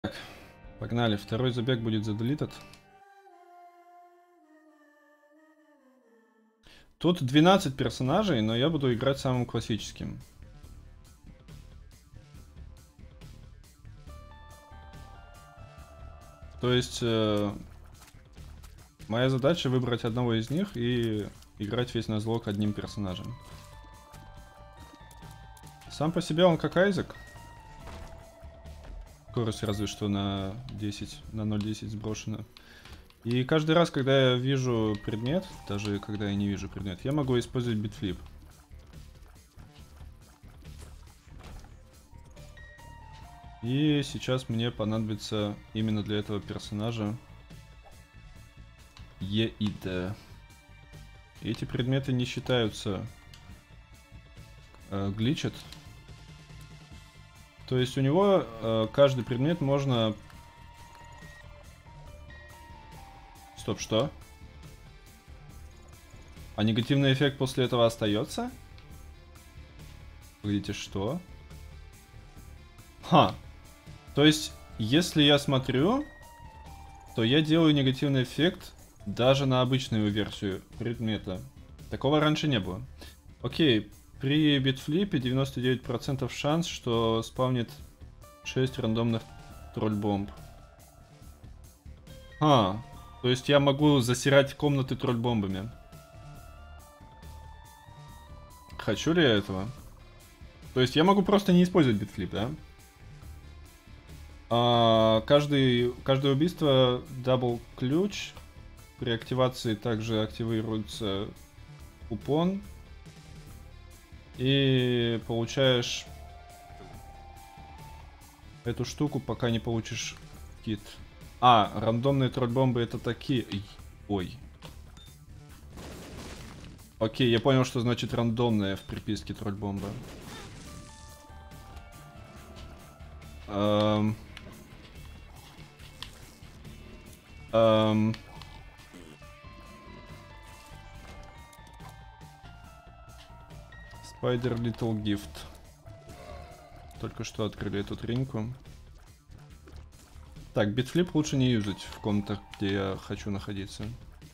Так, погнали. Второй забег будет заделитед. Тут 12 персонажей, но я буду играть самым классическим. То есть моя задача выбрать одного из них и играть весь нозлог одним персонажем. Сам по себе он как Айзек. Скорость разве что на 10, на 0.10 сброшена. И каждый раз, когда я вижу предмет, даже когда я не вижу предмет, я могу использовать битфлип. И сейчас мне понадобится именно для этого персонажа Е и Д. Эти предметы не считаются гличат. То есть у него каждый предмет можно... Стоп, что? А негативный эффект после этого остается? Видите, что? Ха! То есть, если я смотрю, то я делаю негативный эффект даже на обычную версию предмета. Такого раньше не было. Окей, при битфлипе 99% шанс, что спавнит 6 рандомных тролль-бомб. То есть я могу засирать комнаты тролль-бомбами. Хочу ли я этого? То есть я могу просто не использовать битфлип, да? Каждое убийство дабл ключ. При активации также активируется купон. И получаешь эту штуку, пока не получишь кит. Рандомные тролль-бомбы это такие... Ой. Окей, я понял, что значит рандомная в приписке тролль-бомба. Spider Little Gift. Только что открыли эту треньку. Так, битфлип лучше не юзать в комнатах, где я хочу находиться.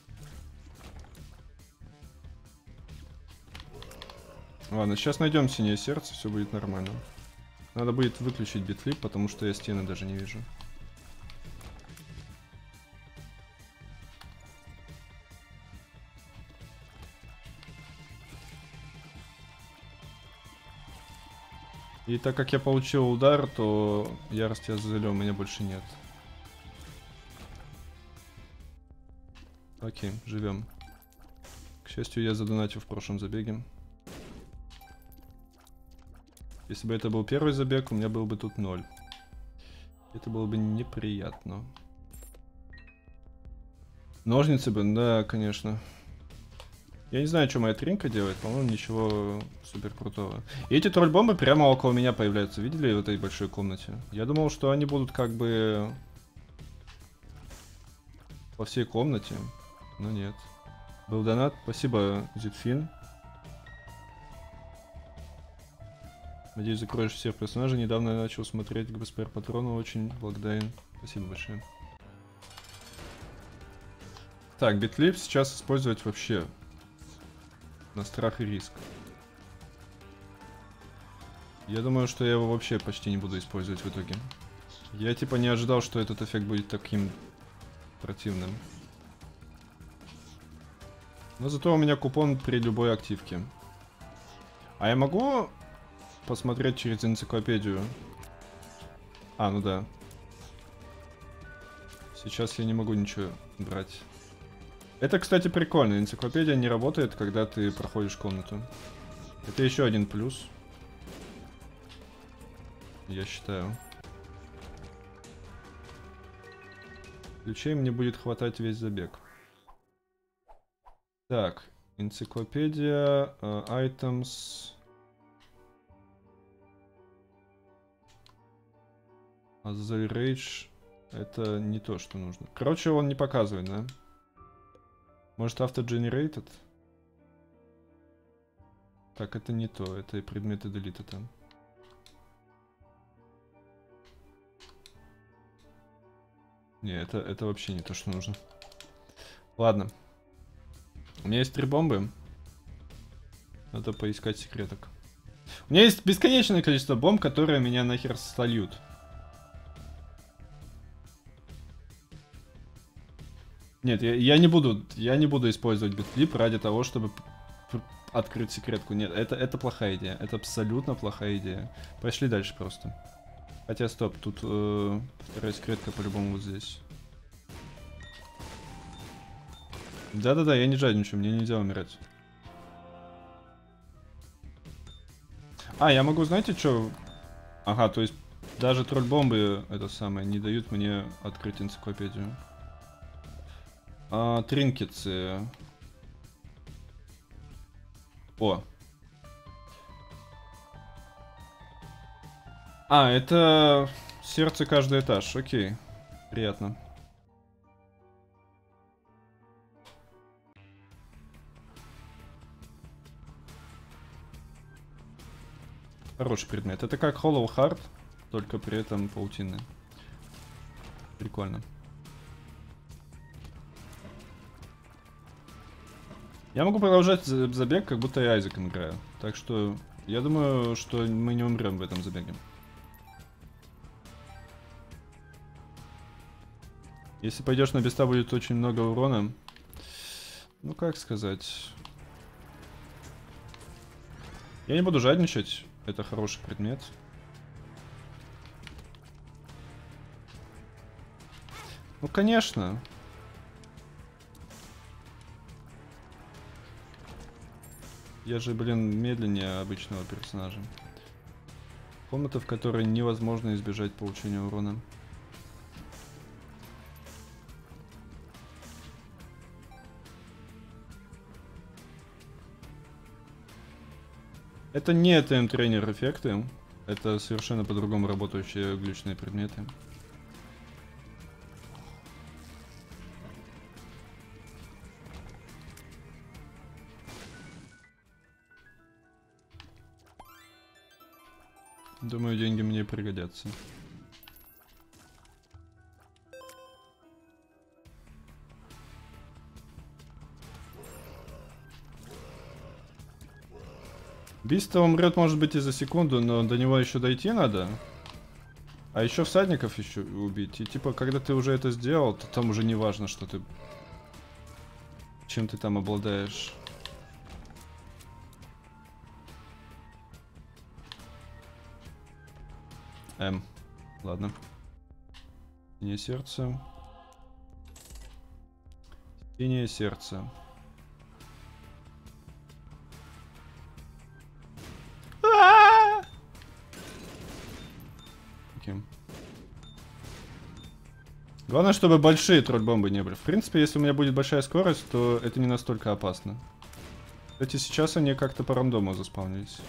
Ладно, сейчас найдем синее сердце, все будет нормально. Надо будет выключить битфлип, потому что я стены даже не вижу. И так как я получил удар, то ярости Азазеля у меня больше нет. Окей, живем. К счастью, я задонатил в прошлом забеге. Если бы это был первый забег, у меня был бы тут 0. Это было бы неприятно. Ножницы бы, да, конечно. Я не знаю, что моя тринка делает, по-моему, ничего супер крутого. И эти тролль-бомбы прямо около меня появляются. Видели в этой большой комнате? Я думал, что они будут как бы по всей комнате, но нет. Был донат, спасибо, Зитфин. Надеюсь, закроешь всех персонажей. Недавно я начал смотреть ГБСПР Патрону, очень благодарен. Спасибо большое. Так, битлип сейчас использовать вообще на страх и риск. Я думаю, что я его вообще почти не буду использовать в итоге. Я типа не ожидал, что этот эффект будет таким противным. Но зато у меня купон при любой активке. А я могу посмотреть через энциклопедию? Ну да. Сейчас я не могу ничего брать. Это, кстати, прикольно. Энциклопедия не работает, когда ты проходишь комнату. Это еще один плюс. Я считаю. Ключей мне будет хватать весь забег. Так, энциклопедия, items. Азазель Рейдж. Это не то, что нужно. Короче, он не показывает, да? Может, автоgenerated? Так, это не то. Это предметы делита там. Не, это вообще не то, что нужно. Ладно. У меня есть 3 бомбы. Надо поискать секреток. У меня есть бесконечное количество бомб, которые меня нахер сольют. Нет, я не буду использовать битфлип ради того, чтобы открыть секретку. Нет, это плохая идея. Это абсолютно плохая идея. Пошли дальше просто. Хотя, стоп, тут вторая секретка по-любому вот здесь. Да-да-да, я не жадничаю, мне нельзя умирать. А, я могу, знаете, что? Ага, то есть даже тролль-бомбы, это самое, не дают мне открыть энциклопедию. Тринкетсы. О. Это сердце каждый этаж, окей. Приятно. Хороший предмет. Это как Hollow Heart, только при этом паутинный. Прикольно. Я могу продолжать забег, как будто я Айзеком играю. Так что я думаю, что мы не умрем в этом забеге. Если пойдешь на беста, будет очень много урона. Ну, как сказать... Я не буду жадничать. Это хороший предмет. Ну, конечно. Я же, блин, медленнее обычного персонажа. Комната, в которой невозможно избежать получения урона. Это не ТМ-тренер эффекты. Это совершенно по-другому работающие глючные предметы. Думаю, деньги мне пригодятся. Биста умрет, может быть, и за секунду, но до него еще дойти надо. А еще всадников еще убить. И типа, когда ты уже это сделал, то там уже не важно, что ты... Чем ты там обладаешь. Ладно. Синее сердце. Синее сердце. Окей. Главное, чтобы большие тролль-бомбы не были. В принципе, если у меня будет большая скорость, то это не настолько опасно. Кстати, сейчас они как-то по рандому заспавнились.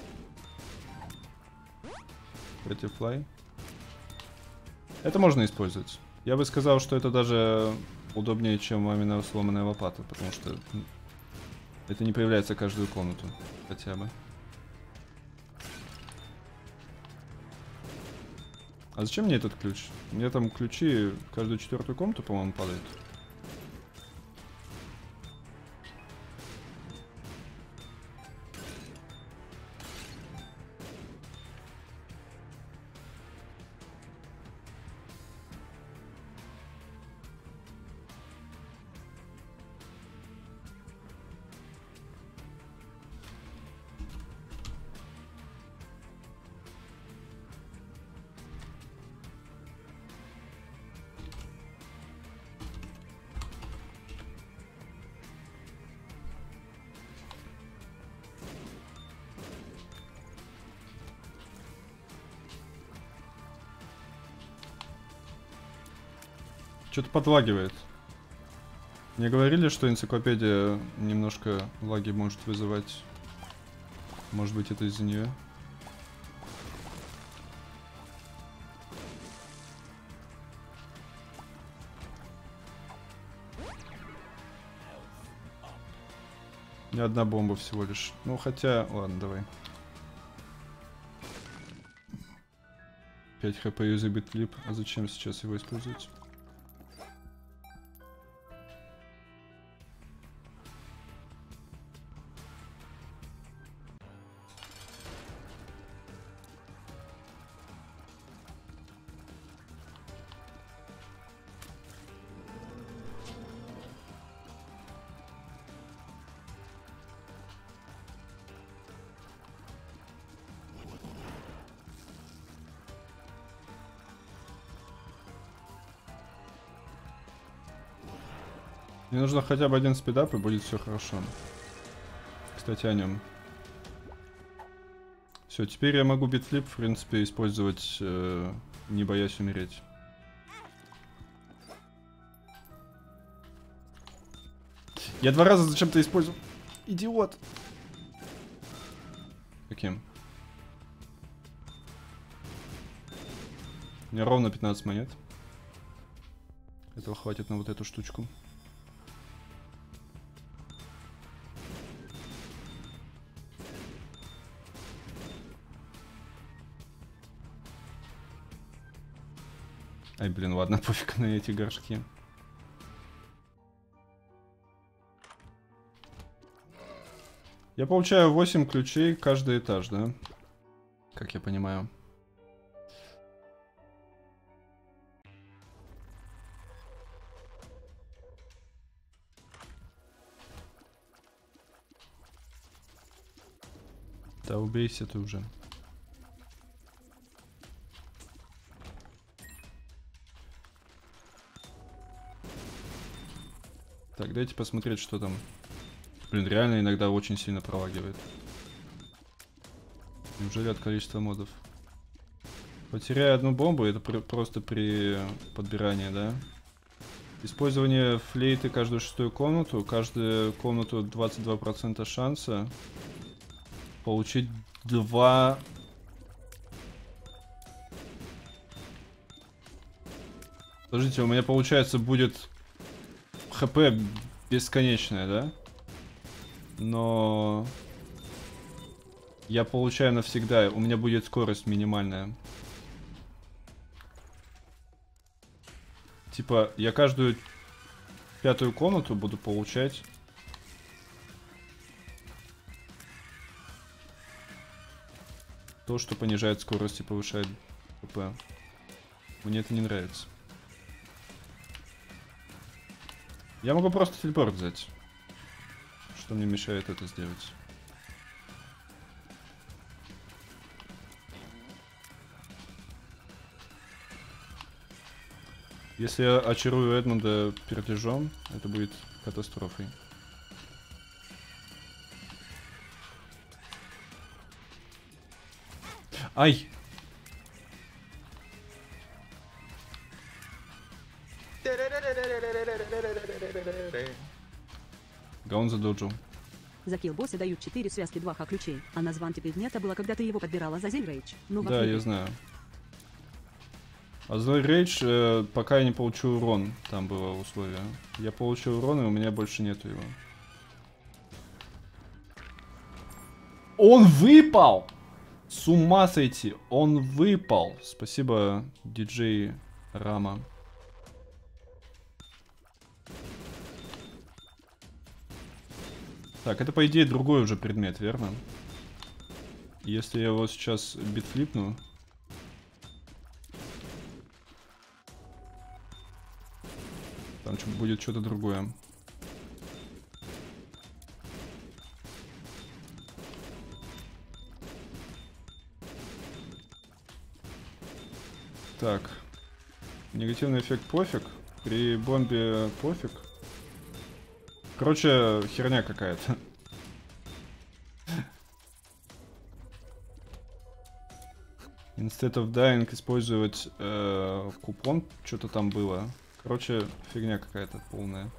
Против флай. Это можно использовать. Я бы сказал, что это даже удобнее, чем именно сломанная лопата, потому что это не появляется каждую комнату, хотя бы. А зачем мне этот ключ? Мне там ключи каждую 4-ю комнату, по-моему, падают. Что-то подлагивает. Мне говорили, что энциклопедия немножко лаги может вызывать. Может быть, это из-за нее. Не одна бомба всего лишь. Ну, хотя... Ладно, давай. 5 хп юзабит клип. А зачем сейчас его использовать? Мне нужно хотя бы один спидап, и будет все хорошо. Кстати, о нем. Все, теперь я могу битфлип, в принципе, использовать, не боясь умереть. Я 2 раза зачем-то использовал. Идиот. Каким? У меня ровно 15 монет. Этого хватит на вот эту штучку. Ай, блин, ладно, пофиг на эти горшки. Я получаю 8 ключей каждый этаж, да? Как я понимаю. Да убейся ты уже. Так, дайте посмотреть, что там. Блин, реально иногда очень сильно пролагивает. Неужели от количества модов? Потеряю одну бомбу, это просто при подбирании, да? Использование флейты каждую 6-ю комнату. Каждую комнату 22% шанса получить 2... Подождите, у меня получается будет ХП бесконечное, да? Но я получаю навсегда. У меня будет скорость минимальная. Типа, я каждую 5-ю комнату буду получать. То, что понижает скорость и повышает ХП. Мне это не нравится. Я могу просто телепорт взять. Что мне мешает это сделать? Если я очарую Эдмунда пердежом, это будет катастрофой. Ай! Гаун задоджил. За килл босса дают 4 связки 2 ключей, а название предмета было, когда ты его подбирала за Зельрейдж. Ну, да, я знаю. А за Рейдж, пока я не получу урон, там было условие. Я получил урон, и у меня больше нету его. Он выпал! С ума сойти! Он выпал! Спасибо, диджей Рама. Так, это по идее другой уже предмет, верно? Если я его сейчас битфлипну... Там будет что-то другое. Так. Негативный эффект пофиг. При бомбе пофиг. Короче, херня какая-то. Instead of dying использовать купон. Что-то там было. Короче, фигня какая-то полная.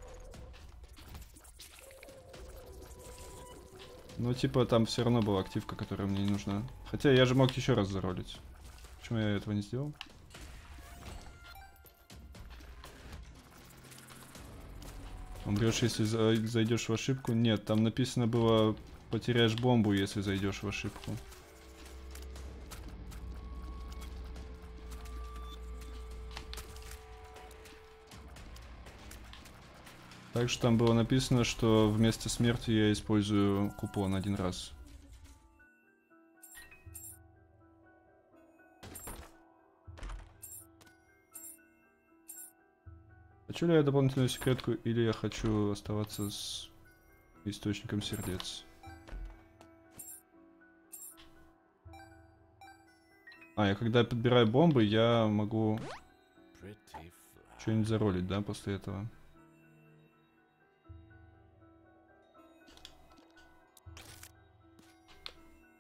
Но типа там все равно была активка, которая мне не нужна. Хотя я же мог еще раз заролить. Почему я этого не сделал? Умрешь, если зайдешь в ошибку? Нет, там написано было, потеряешь бомбу, если зайдешь в ошибку. Также там было написано, что вместо смерти я использую купон один раз. Хочу ли я дополнительную секретку, или я хочу оставаться с источником сердец? А, я когда подбираю бомбы, я могу что-нибудь заролить, да, после этого?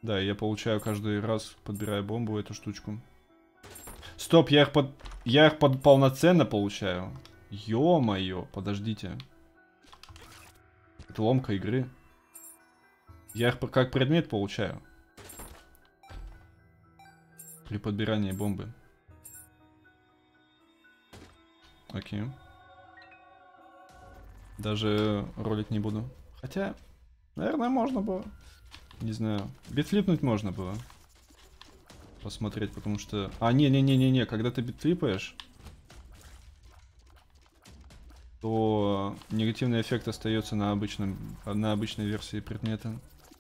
Да, я получаю каждый раз, подбирая бомбу, эту штучку. Стоп, я их полноценно получаю. Ё-моё, подождите. Это ломка игры. Я их как предмет получаю. При подбирании бомбы. Окей. Даже ролить не буду. Хотя, наверное, можно было. Не знаю. Битфлипнуть можно было. Посмотреть, потому что... А, не-не-не-не-не. Когда ты битфлипаешь, то негативный эффект остается на обычной версии предмета.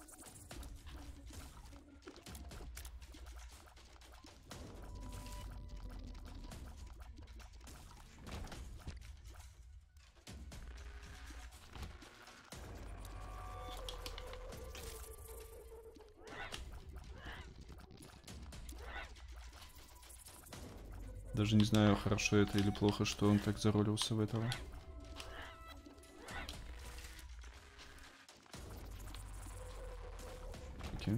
Даже не знаю, хорошо это или плохо, что он так заролился в этого. Окей.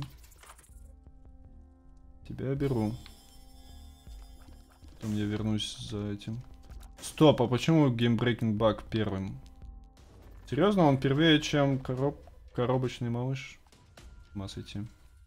Тебя беру. Потом я вернусь за этим. Стоп, а почему Game Breaking Bug первым? Серьезно, он первее, чем коробочный малыш? Масс идти.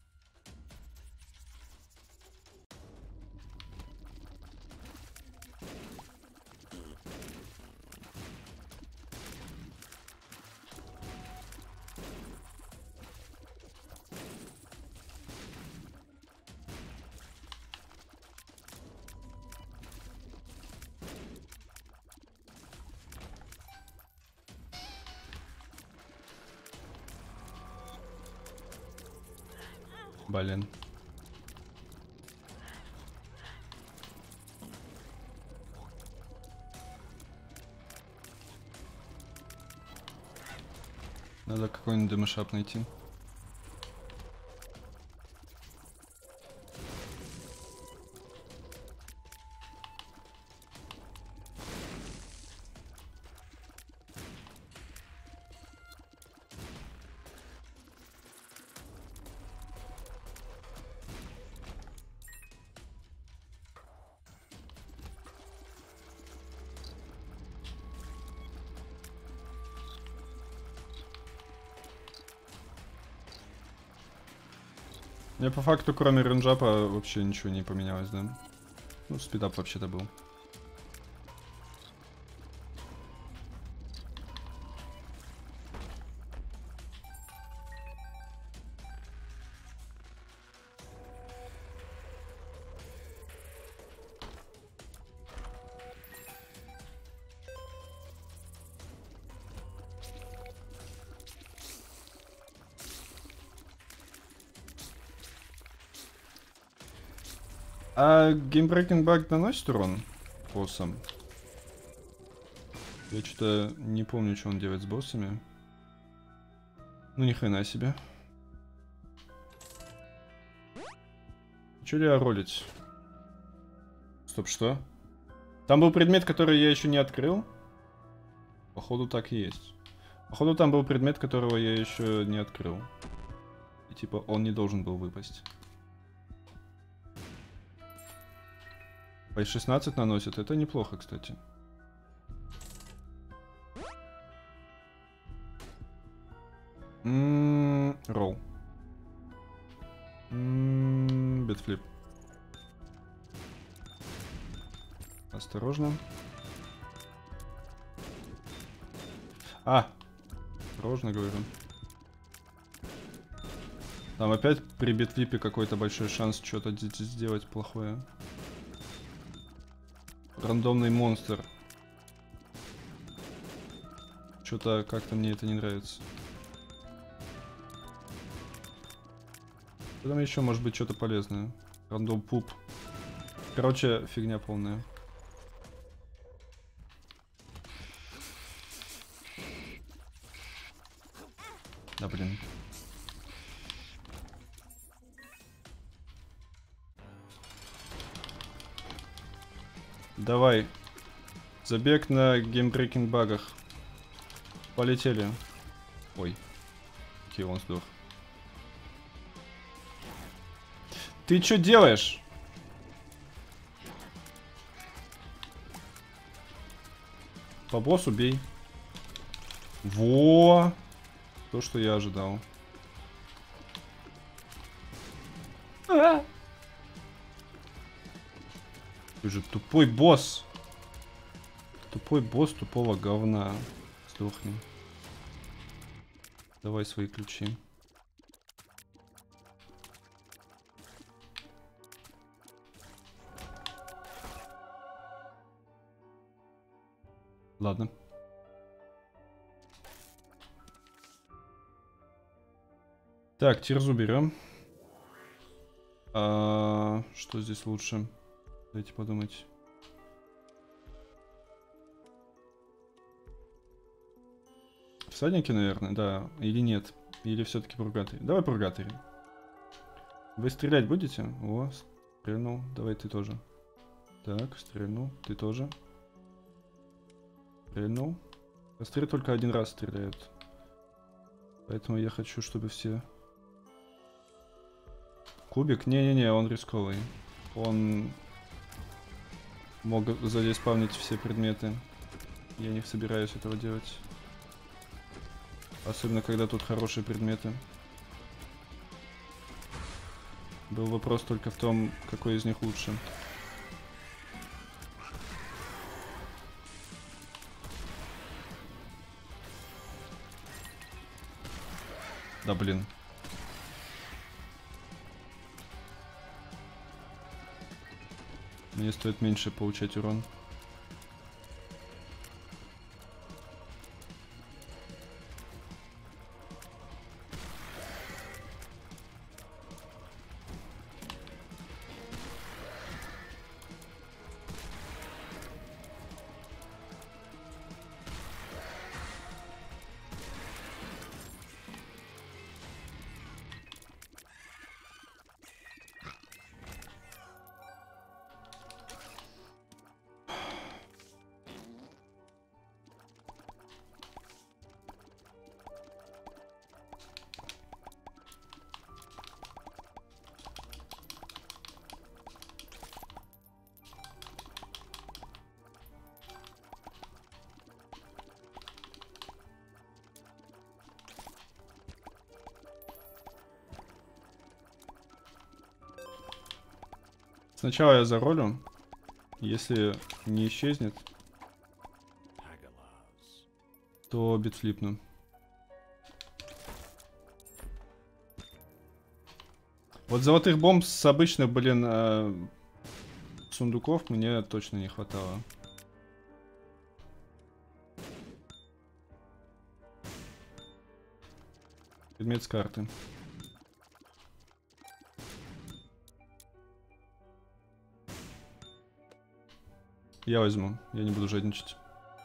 Блин. Надо какой-нибудь демошап найти. Я по факту, кроме рейнджапа, вообще ничего не поменялось, да? Ну, спидап вообще-то был. А Game Breaking Bug наносит урон боссам? Я что-то не помню, что он делает с боссами. Ну ни хрена себе. Че ли ролить? Стоп, что? Там был предмет, который я еще не открыл? Походу так и есть. Походу там был предмет, которого я еще не открыл. И типа он не должен был выпасть. По 16 наносит, это неплохо, кстати. Ролл. Битфлип. Осторожно. Осторожно, говорю. Там опять при битфлипе какой-то большой шанс что-то сделать плохое. Рандомный монстр. Что-то как-то мне это не нравится. Там еще может быть что-то полезное. Рандом пуп. Короче, фигня полная. Да блин. Давай. Забег на геймбрейкинг багах. Полетели. Ой. Окей, он сдох. Ты что делаешь? По боссу бей. Во! То, что я ожидал. Ты же тупой босс. Тупой босс тупого говна. Сдохни. Давай свои ключи. Ладно. Так, Тирзу берем. Что здесь лучше? Дайте подумать. Всадники, наверное, да. Или нет. Или все-таки Пургаторий. Давай Пургаторий. Вы стрелять будете? О, стрельнул. Давай ты тоже. Так, стрельнул. Ты тоже. Стрельнул. Костры только один раз стреляют. Поэтому я хочу, чтобы все... Кубик? Не-не-не, он рисковый. Он мог задеспавнить все предметы. Я не собираюсь этого делать. Особенно, когда тут хорошие предметы. Был вопрос только в том, какой из них лучше. Да блин. Мне стоит меньше получать урон. Сначала я заролю. Если не исчезнет, то битфлипну. Вот золотых бомб с обычных, блин, сундуков мне точно не хватало. Предмет с карты. Я возьму, я не буду жадничать.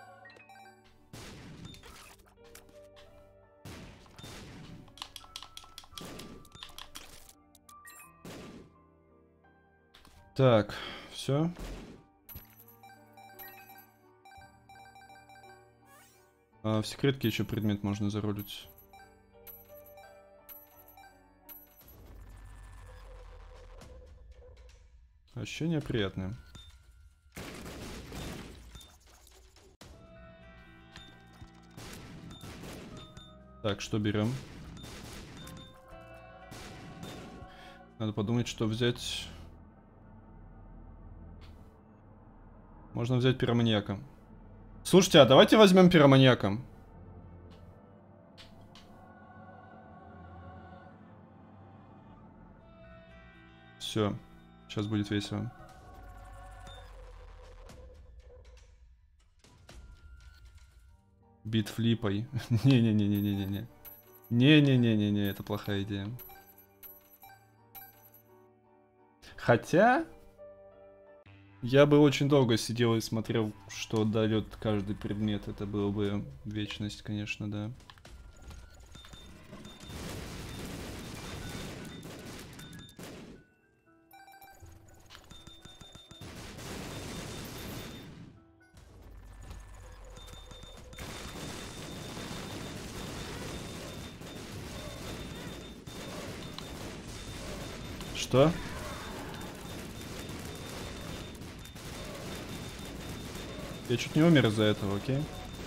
Так, все. В секретке еще предмет можно заролить. Ощущение приятное. Так, что берем? Надо подумать, что взять. Можно взять пироманьяка. Слушайте, а давайте возьмем пироманьяка. Все, сейчас будет весело. Бит флипой. Не-не-не-не-не-не-не. Не-не-не-не-не, это плохая идея. Хотя... Я бы очень долго сидел и смотрел, что дает каждый предмет. Это было бы вечность, конечно, да. Что? Я чуть не умер из-за этого, окей?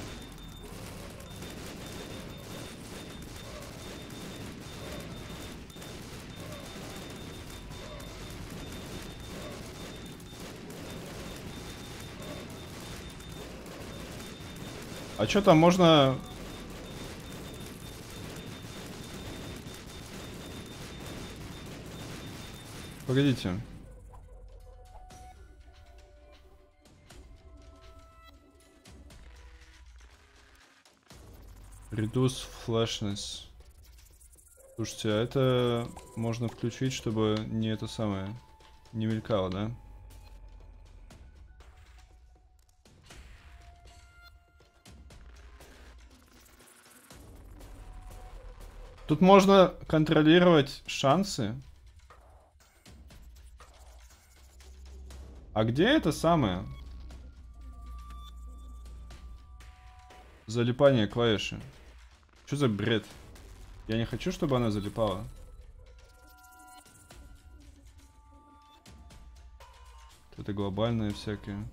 А чё там можно... Погодите. Reduce flashness. Слушайте, а это можно включить, чтобы не это самое, не мелькало, да? Тут можно контролировать шансы. А где это самое? Залипание клавиши. Что за бред? Я не хочу, чтобы она залипала. Это глобальное всякое.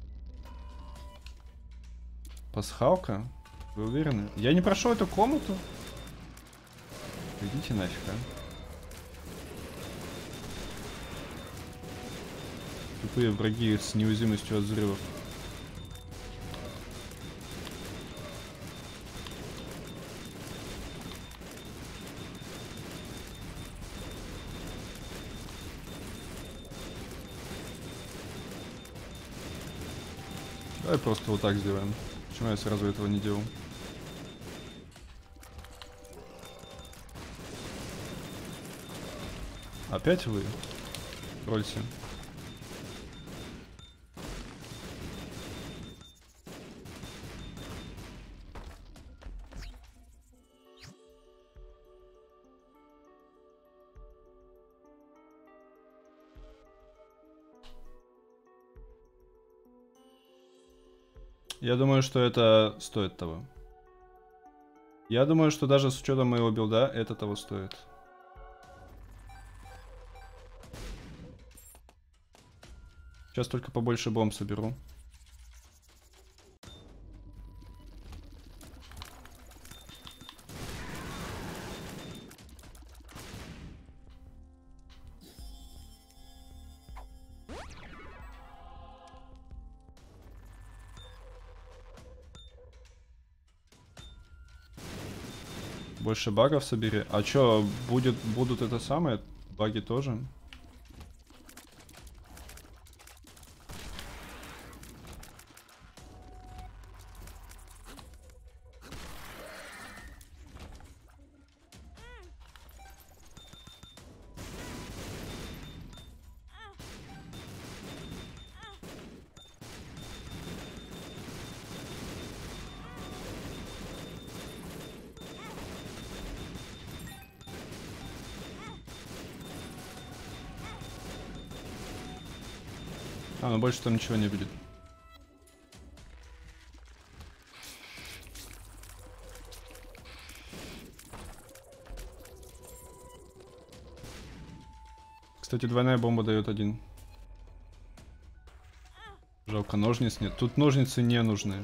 Пасхалка? Вы уверены? Я не прошел эту комнату. Идите нафиг, а. Тупые враги с неуязвимостью от взрывов. Давай просто вот так сделаем. Почему я сразу этого не делал? Опять вы? Тролльте. Я думаю, что это стоит того. Я думаю, что даже с учетом моего билда это того стоит. Сейчас только побольше бомб соберу. Больше багов собери. А чё, будут это самое? Баги тоже? А, ну больше там ничего не будет. Кстати, двойная бомба дает один. Жалко, ножниц нет. Тут ножницы не нужны.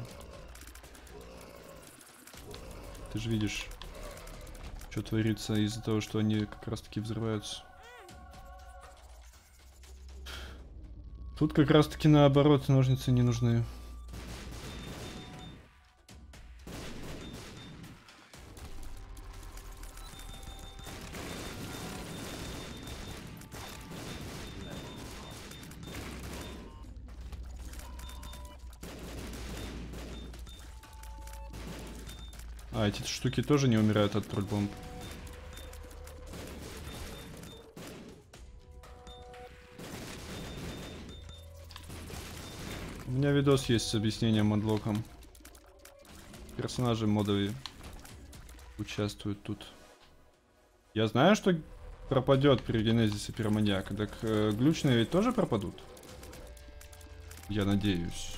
Ты же видишь, что творится из-за того, что они как раз таки взрываются. Тут как раз таки наоборот, ножницы не нужны. А, эти штуки тоже не умирают от тролль-бомб. У меня видос есть с объяснением модлоком. Персонажи модовые участвуют тут. Я знаю, что пропадет при генезисе пироманьяка. Так глючные ведь тоже пропадут? Я надеюсь.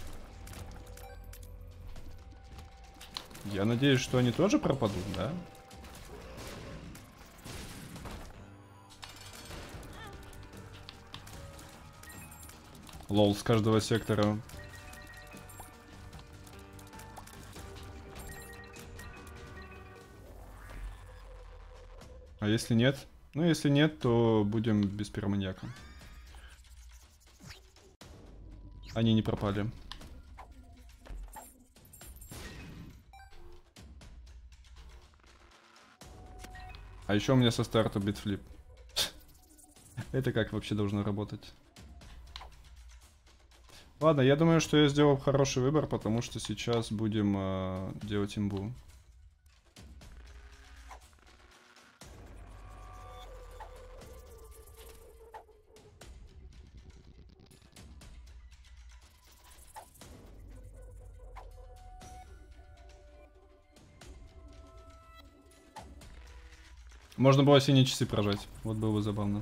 Я надеюсь, что они тоже пропадут, да? Лол, с каждого сектора А если нет? Ну, если нет, то будем без пироманьяка. Они не пропали. А еще у меня со старта битфлип. Это как вообще должно работать? Ладно, я думаю, что я сделал хороший выбор, потому что сейчас будем делать имбу. Можно было синие часы прожать. Вот было бы забавно.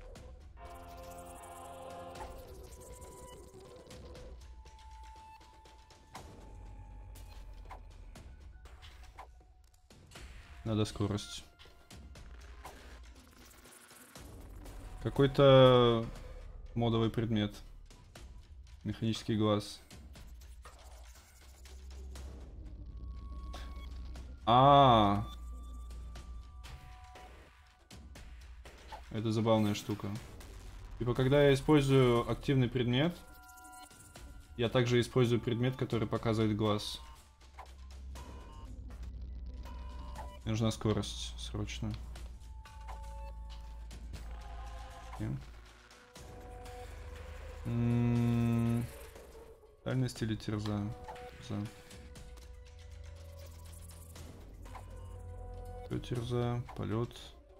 Надо скорость. Какой-то модовый предмет. Механический глаз. Это забавная штука. Типа, когда я использую активный предмет, я также использую предмет, который показывает глаз. Мне нужна скорость срочно. Дальность или терза? Терза, полет.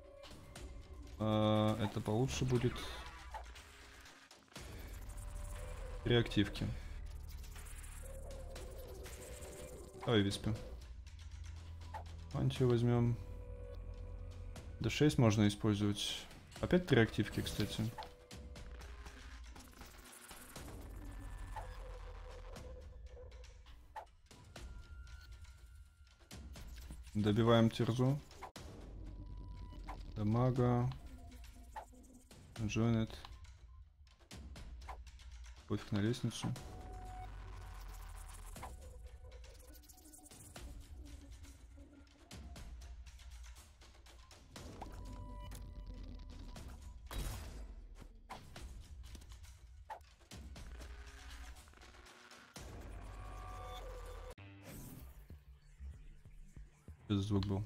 Это получше будет. Реактивки. Давай виспы. Мантию возьмем. D6 можно использовать. Опять 3 активки, кстати. Добиваем терзу. Дамага. Join it. Пофиг на лестницу. Без звук был.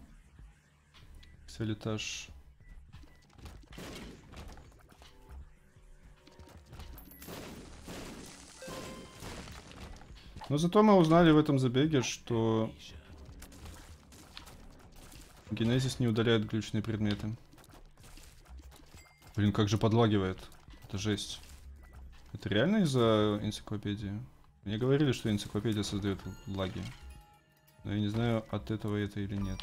Селитаж. Но зато мы узнали в этом забеге, что Генезис не удаляет глючные предметы. Блин, как же подлагивает. Это жесть. Это реально из-за энциклопедии? Мне говорили, что энциклопедия создает лаги. Но я не знаю, от этого это или нет.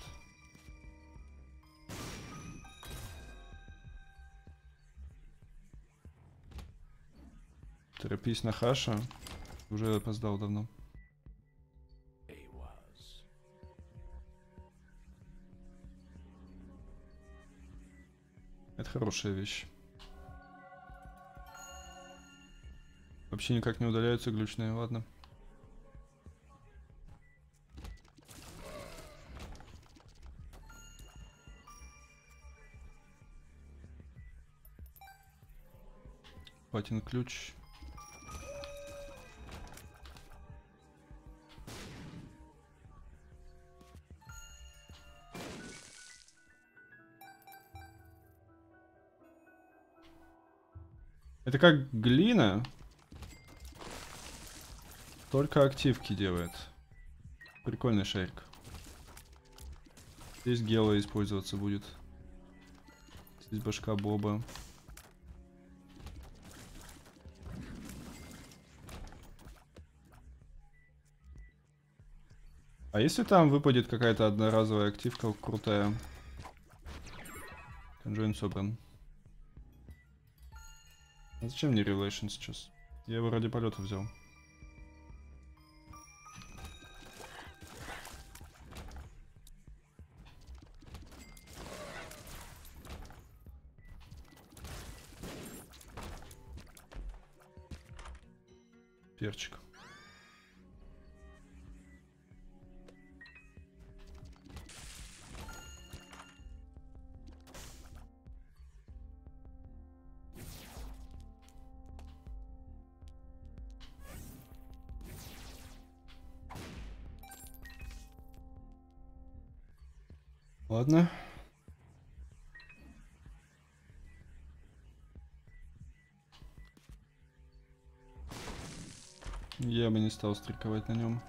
Торопись на хаша. Уже опоздал давно. Это хорошая вещь. Вообще никак не удаляются глючные, ладно. Платин ключ. Это как глина, только активки делает. Прикольный шарик. Здесь гела использоваться будет. Здесь башка Боба. А если там выпадет какая-то одноразовая активка крутая? Conjoin собран. А зачем мне Revelation сейчас? Я его ради полета взял. Перчик. Ладно. Я бы не стал стриковать на нем.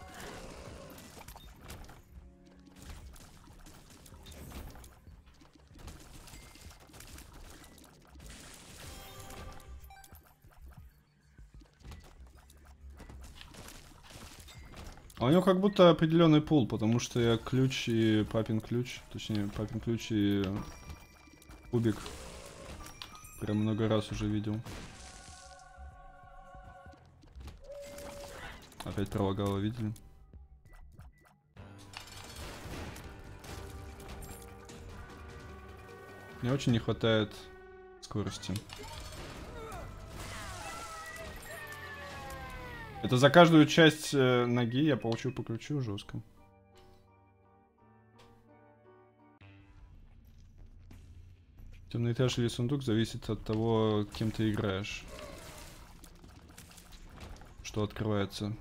А у него как будто определенный пул, потому что я ключ и папин ключ, точнее папин ключ и кубик прям много раз уже видел. Опять пролагало, видели? Мне очень не хватает скорости. Это за каждую часть ноги я получил по ключу жестко. Темный этаж или сундук зависит от того, кем ты играешь. Что открывается.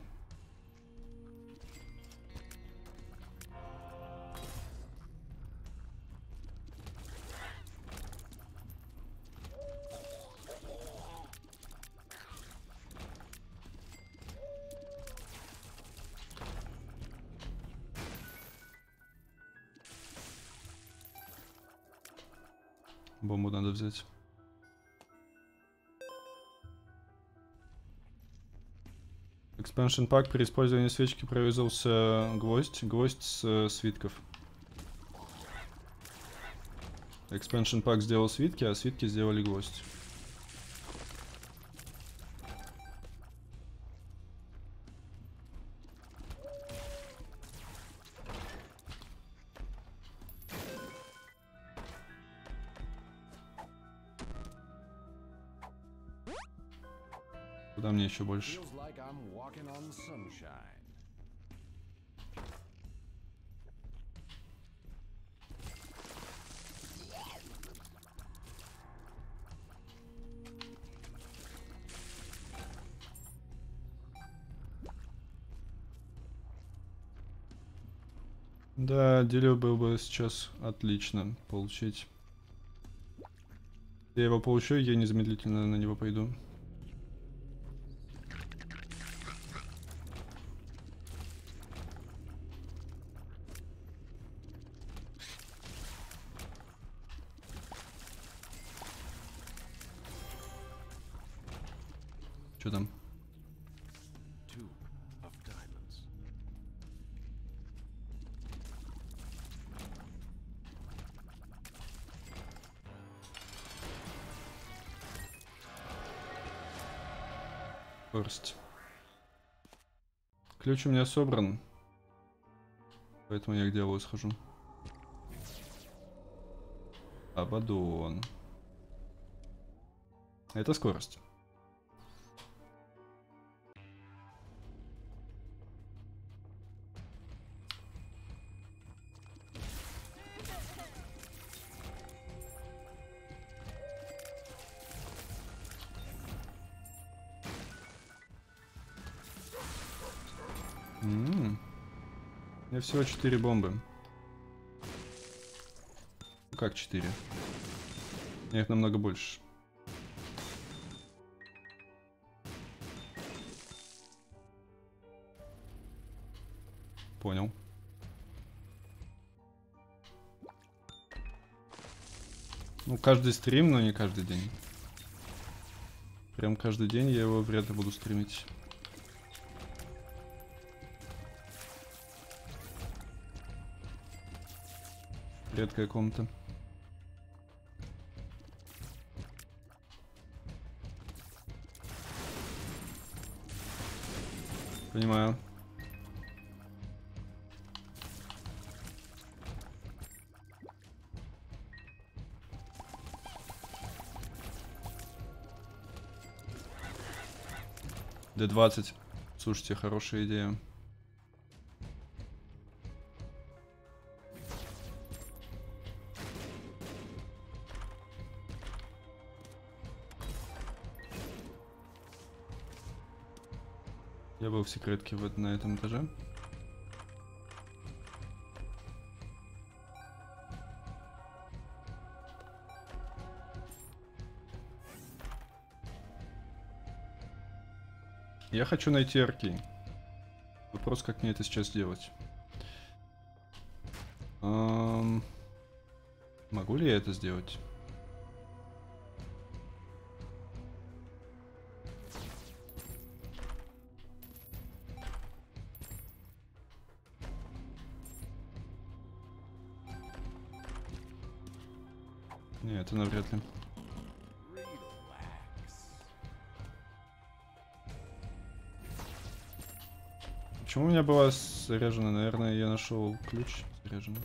Бомбу надо взять. Expansion пак при использовании свечки прорезался гвоздь с свитков. Expansion пак сделал свитки, а свитки сделали гвоздь. Куда мне еще больше? Да, дерево было бы сейчас отлично получить. Я его получу, я незамедлительно на него пойду. Что там? Скорость. Ключ у меня собран. Поэтому я к дьяволу схожу. Абадон. Это скорость. У меня всего 4 бомбы. Ну как 4? У меня их намного больше. Понял. Ну, каждый стрим, но не каждый день. Прям каждый день я его вряд ли буду стримить. Редкая комната. Понимаю. Д-20. Слушайте, хорошая идея. Я был в секретке на этом этаже. Я хочу найти аркей. Вопрос, как мне это сейчас сделать. Могу ли я это сделать? Нет, это навряд ли. Почему у меня была заряжена? Наверное, я нашел ключ заряженный.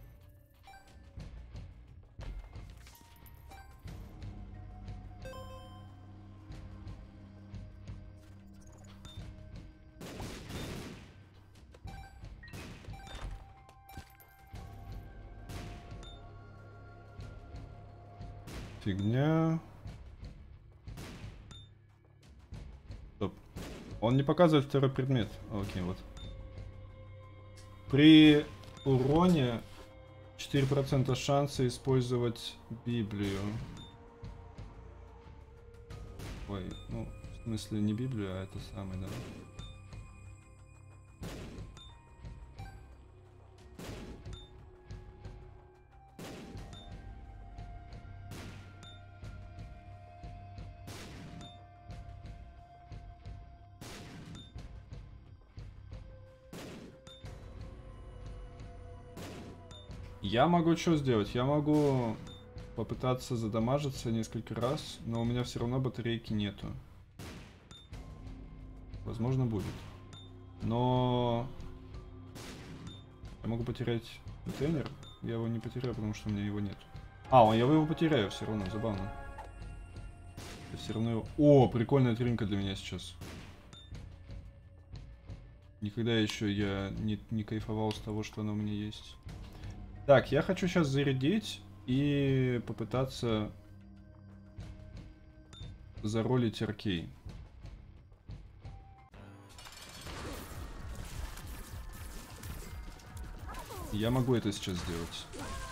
Фигня. Стоп. Он не показывает второй предмет. Окей, вот. При уроне 4% шанса использовать Библию. Ой, ну, в смысле не Библию, а это самый, да. Я могу что сделать? Я могу попытаться задамажиться несколько раз, но у меня все равно батарейки нету. Возможно, будет. Но я могу потерять контейнер. Я его не потеряю, потому что у меня его нет. А, я его потеряю все равно, забавно. Я все равно его... О, прикольная тринка для меня сейчас. Никогда еще я не кайфовал с того, что она у меня есть. Так, я хочу сейчас зарядить и попытаться заролить аркей. Я могу это сейчас сделать.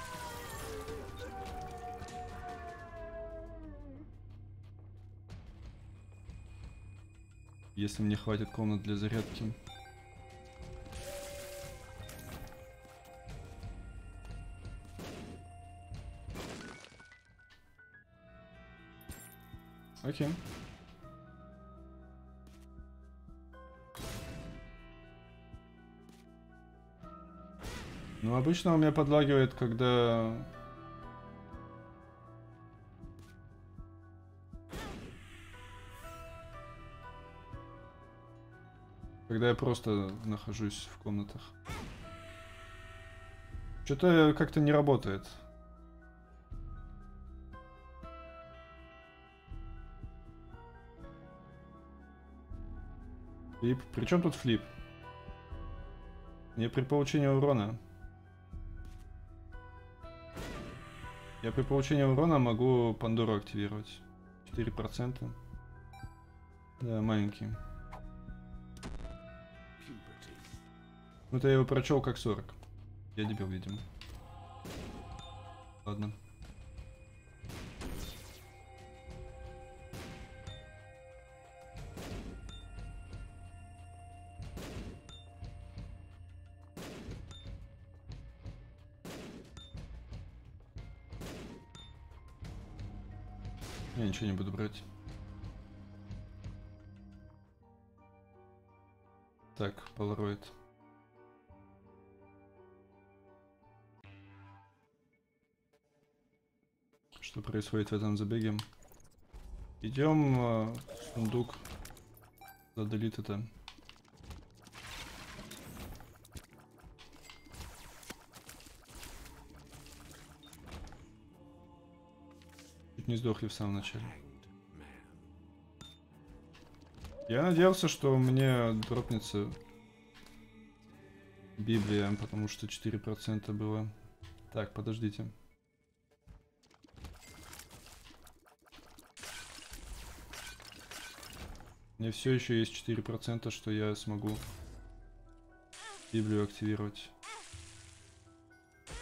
Если мне хватит комнат для зарядки. Окей. Ну, обычно у меня подлагивает, когда... Когда я просто нахожусь в комнатах. Что-то как-то не работает. Флип. Причем тут флип? Мне при получении урона. Я при получении урона могу Пандору активировать. 4%. Да, маленький. Ну это я его прочел как 40. Я дебил, видимо. Ладно. Я ничего не буду брать. Так, Polaroid. Что происходит в этом забеге? Идем в сундук. Задалит это. Чуть не сдохли в самом начале. Я надеялся, что мне дропнется Библия, потому что 4% было. Так, подождите. Мне все еще есть 4%, что я смогу Библию активировать.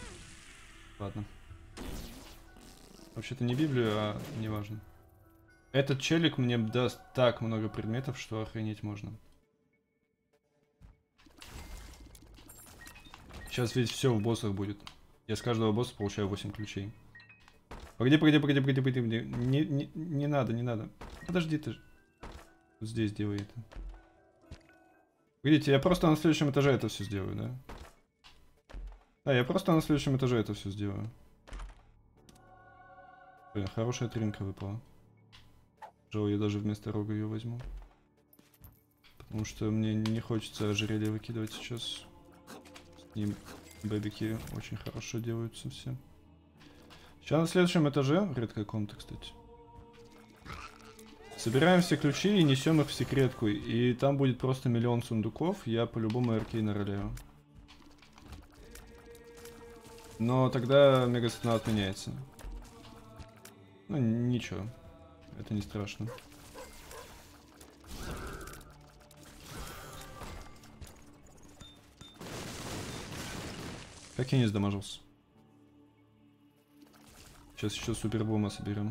Ладно. Вообще-то не Библию, а неважно. Этот челик мне даст так много предметов, что охренеть можно. Сейчас ведь все в боссах будет. Я с каждого босса получаю 8 ключей. Погоди. Не надо, не надо. Подожди ты. Вот здесь делай это. Видите, я просто на следующем этаже это все сделаю, да? Да, я просто на следующем этаже это все сделаю. Блин, хорошая тринка выпала. Пожалуй, я даже вместо рога ее возьму. Потому что мне не хочется ожерелье выкидывать сейчас. С ним бэбики очень хорошо делаются все. Сейчас на следующем этаже, редкая комната, кстати. Собираем все ключи и несем их в секретку. И там будет просто миллион сундуков. Я по-любому аркейна роляю. Но тогда мегастена отменяется. Ну, ничего. Это не страшно. Как я не сдамажился. Сейчас еще супербома соберем.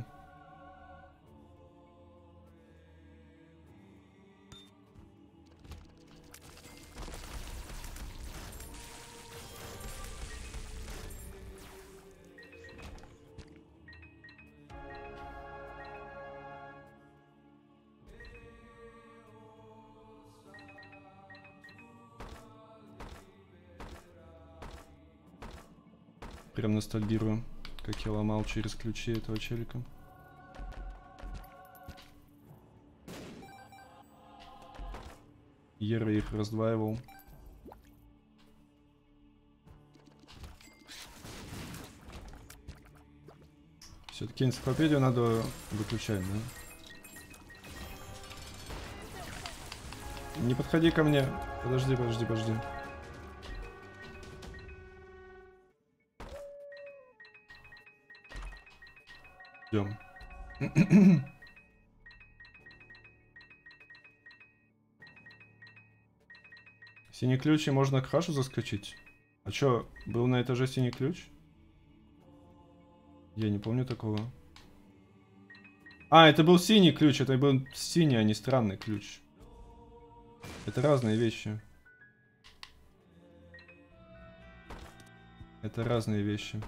Прям ностальгирую, как я ломал через ключи этого челика. Ера их раздваивал. Все-таки энциклопедию надо выключать, да? Не подходи ко мне. Подожди. Идем. Синий ключ, и можно к Хашу заскочить. А чё, был на этаже синий ключ? Я не помню такого. А, это был синий ключ, это был синий, а не странный ключ. Это разные вещи. Это разные вещи.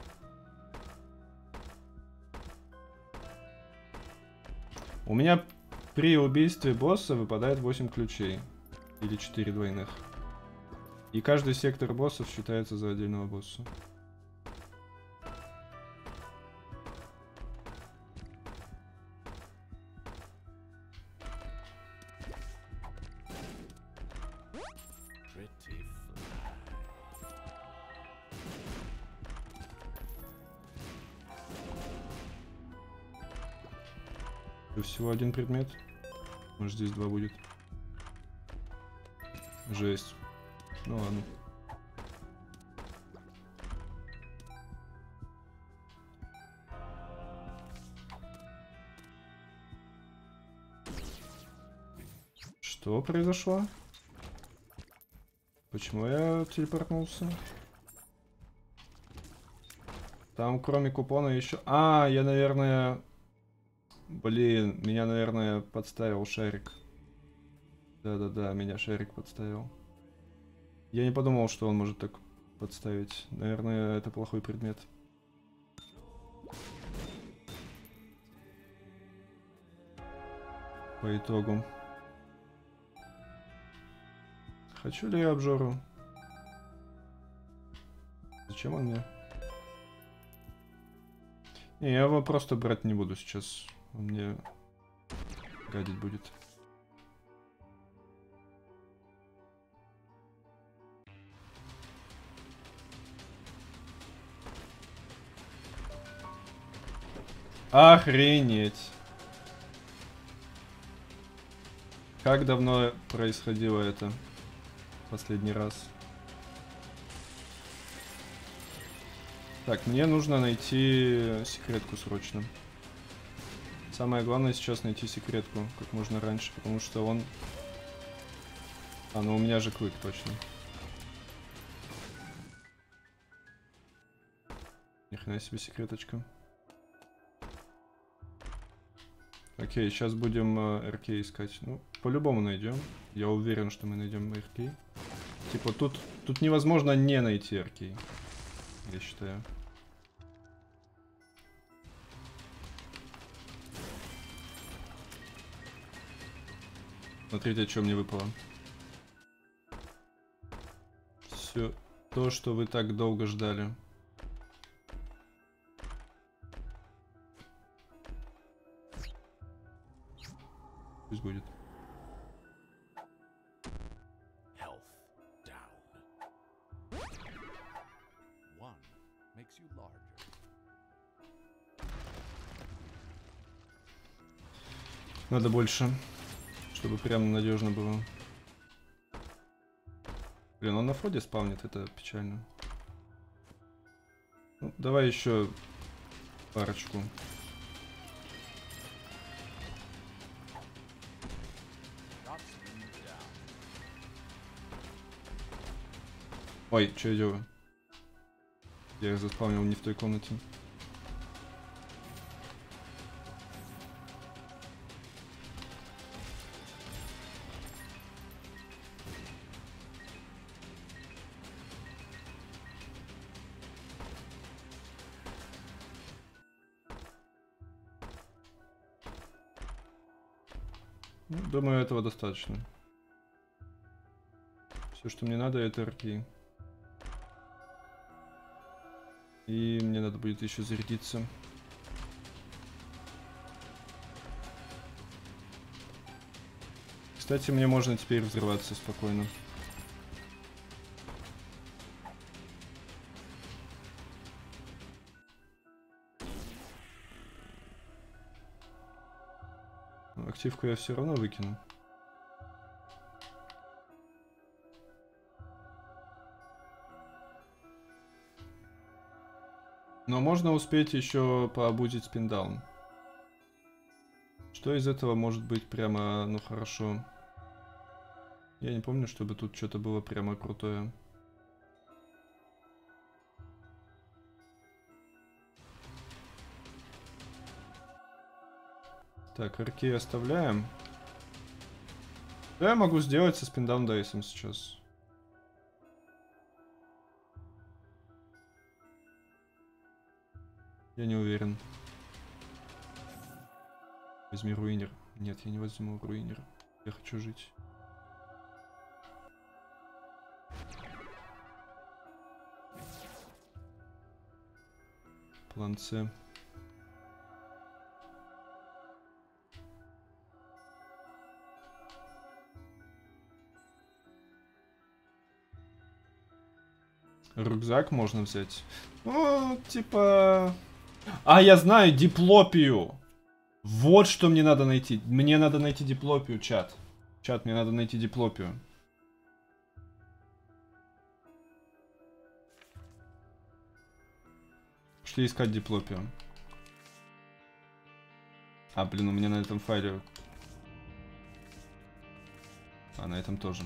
У меня при убийстве босса выпадает 8 ключей. Или 4 двойных. И каждый сектор боссов считается за отдельного босса. Всего один предмет. Может, здесь 2 будет. Жесть. Ну ладно. Что произошло? Почему я телепортнулся? Там кроме купона еще... А, я, наверное... Блин, меня, наверное, подставил шарик. Да, меня шарик подставил. Я не подумал, что он может так подставить. Наверное, это плохой предмет. По итогу. Хочу ли я обжору? Зачем он мне? Не, я его просто брать не буду сейчас. Он мне гадить будет. Охренеть. Как давно происходило это? Последний раз. Так, мне нужно найти секретку срочно. Самое главное сейчас найти секретку как можно раньше, потому что он... А, ну у меня же клык, точно. Ни хрена себе секреточка. Окей, сейчас будем РК искать. Ну, по-любому найдем. Я уверен, что мы найдем РК. Типа, тут невозможно не найти РК. Я считаю. Смотрите, что мне выпало. Все то, что вы так долго ждали. Пусть будет. Надо больше, чтобы прям надежно было. Блин, он на фоде спавнит, это печально. Ну, давай еще парочку. Ой, что я делаю? Я их заспавнил не в той комнате. Ну, думаю, этого достаточно. Все, что мне надо, это РК. И мне надо будет еще зарядиться. Кстати, мне можно теперь взрываться спокойно. Активку я все равно выкину. Но можно успеть еще пообузить спиндаун. Что из этого может быть прямо, ну хорошо. Я не помню, чтобы тут что-то было прямо крутое. Так, РК оставляем. Что я могу сделать со спиндаун дайсом сейчас? Я не уверен. Возьми руинер. Нет, я не возьму руинер. Я хочу жить. План С. Рюкзак можно взять. Ну, типа... А, я знаю, диплопию. Вот что мне надо найти. Мне надо найти диплопию, чат. Чат, мне надо найти диплопию. Пошли искать диплопию. А, блин, у меня на этом файле... А, на этом тоже.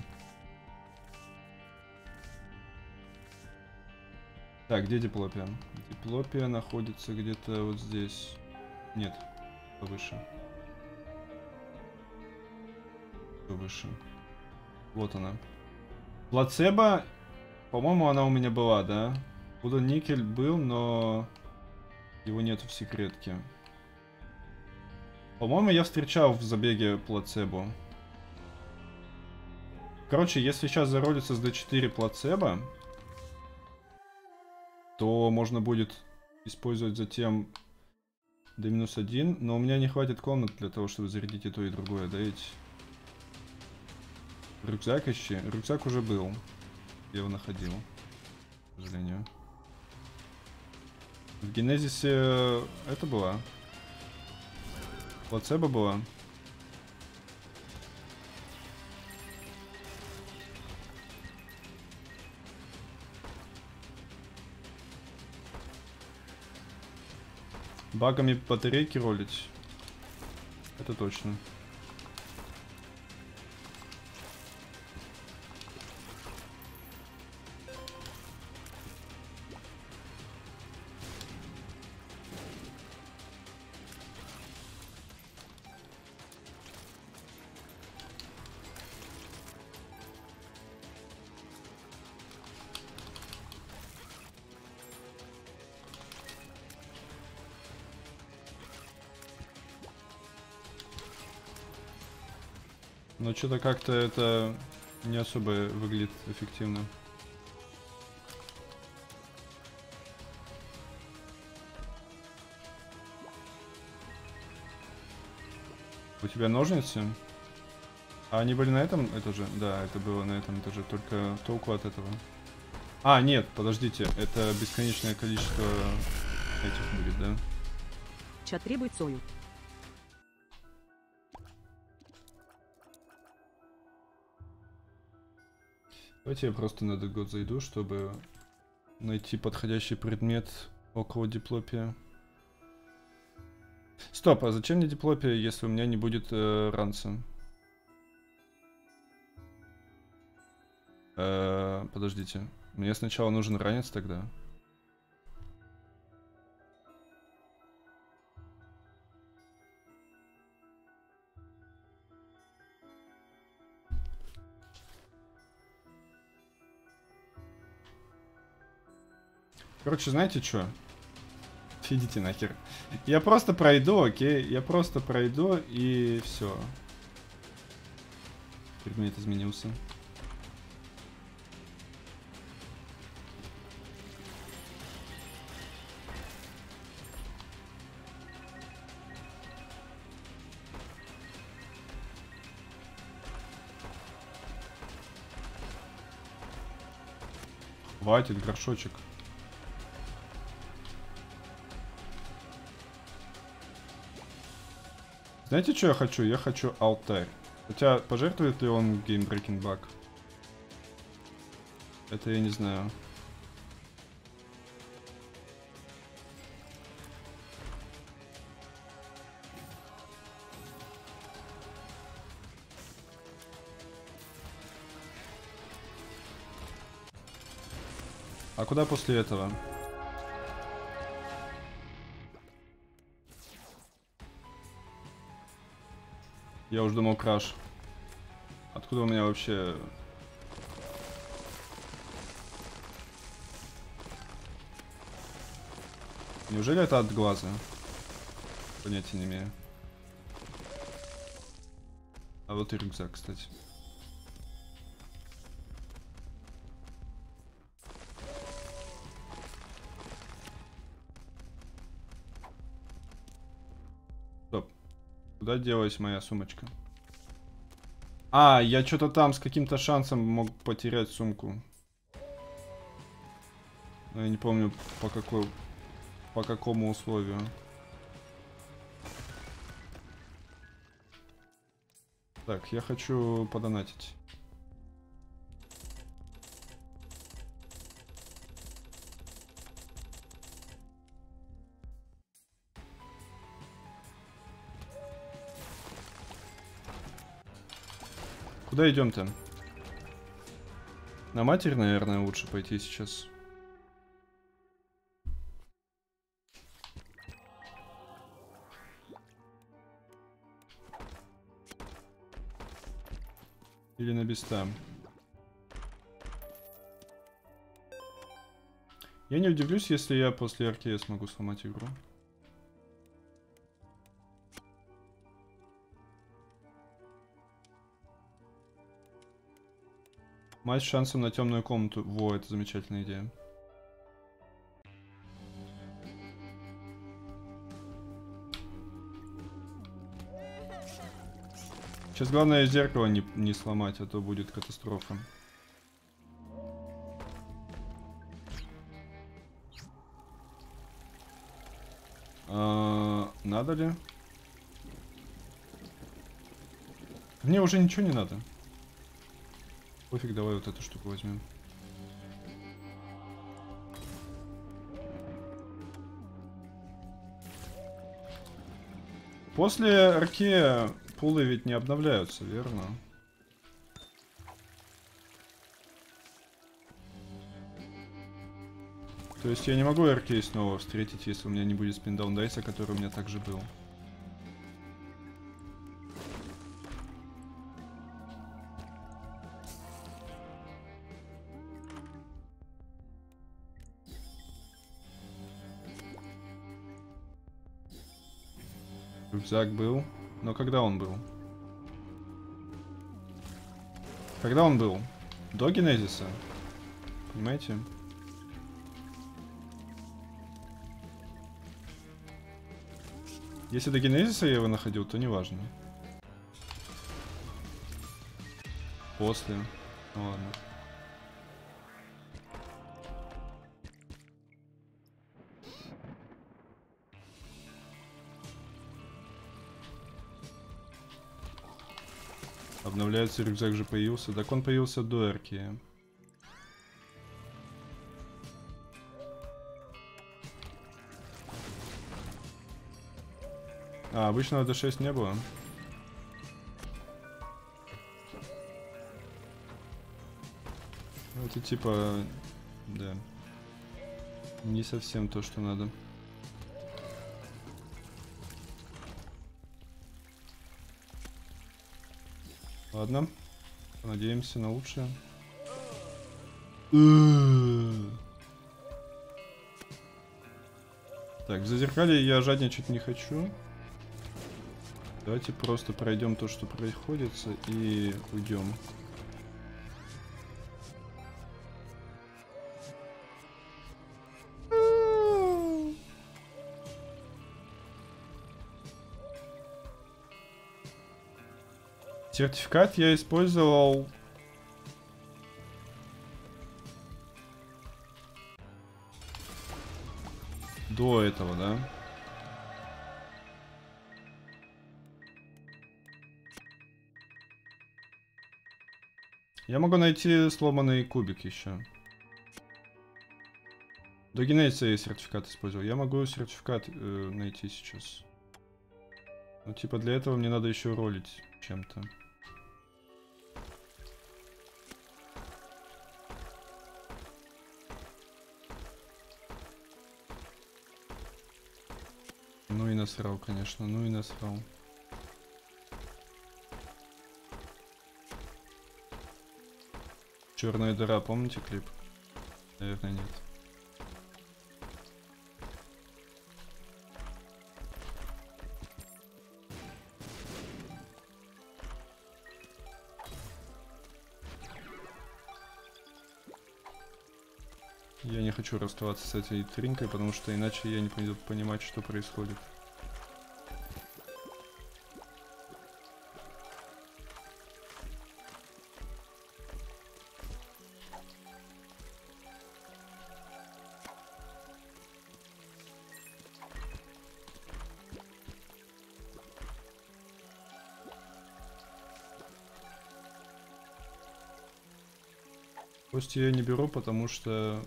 Так, где диплопия? Диплопия находится где-то вот здесь. Нет, повыше. Повыше. Вот она. Плацебо, по-моему, она у меня была, да? Вудан никель был, но его нету в секретке. По-моему, я встречал в забеге плацебо. Короче, если сейчас заролится с D4 плацебо, то можно будет использовать затем D-1, но у меня не хватит комнат для того, чтобы зарядить и то, и другое, да ведь? Рюкзак ищи. Рюкзак уже был. Я его находил, к сожалению. В Генезисе это была. Плацебо была. Багами батарейки ролить. Это точно. Но что-то как-то это не особо выглядит эффективно. У тебя ножницы? А они были на этом этаже? Да, это было на этом этаже, только толку от этого. А, нет, подождите, это бесконечное количество этих будет, да? Чат требует сою. Давайте я просто на этот год зайду, чтобы найти подходящий предмет около диплопия. Стоп, а зачем мне диплопия, если у меня не будет ранца? Подождите. Мне сначала нужен ранец тогда. Короче, знаете что? Идите нахер. Я просто пройду, окей? Я просто пройду и все. Предмет изменился. Хватит, горшочек. Знаете, что я хочу? Я хочу алтарь. Хотя, пожертвует ли он геймбрейкинг баг? Это я не знаю. А куда после этого? Я уже думал краш. Откуда у меня вообще... Неужели это от глаза? Понятия не имею. А вот и рюкзак, кстати. Стоп. Куда делась моя сумочка? А, я что-то там с каким-то шансом мог потерять сумку. Но я не помню по какому условию. Так, я хочу подонатить. Куда идем-то? На матерь, наверное, лучше пойти сейчас. Или на беста. Я не удивлюсь, если я после арки смогу сломать игру. Матч с шансом на темную комнату. Во, это замечательная идея. Сейчас главное зеркало не сломать, а то будет катастрофа. Надо ли? Мне уже ничего не надо. Пофиг, давай вот эту штуку возьмем. После арки пулы ведь не обновляются, верно? То есть я не могу арки снова встретить, если у меня не будет спиндаун дайса, который у меня также был. Рюкзак был. Но когда он был? Когда он был? До генезиса. Понимаете? Если до генезиса я его находил, то неважно. После. Ну ладно. Обновляется рюкзак же появился. Так он появился до арки. А, обычного D6 не было. Это типа... Да. Не совсем то, что надо. Ладно. Надеемся на лучшее. Так, в зазеркалье я жадничать не хочу. Давайте просто пройдем то, что происходит, и уйдем. Сертификат я использовал... До этого, да? Я могу найти сломанный кубик еще. До генезиса я сертификат использовал. Я могу сертификат найти сейчас. Ну, типа, для этого мне надо еще ролить чем-то. Ну и насрал, конечно. Ну и насрал. Черная дыра, помните клип? Наверное, нет. Я не хочу расставаться с этой тринкой, потому что иначе я не буду понимать, что происходит. Кости я не беру, потому что...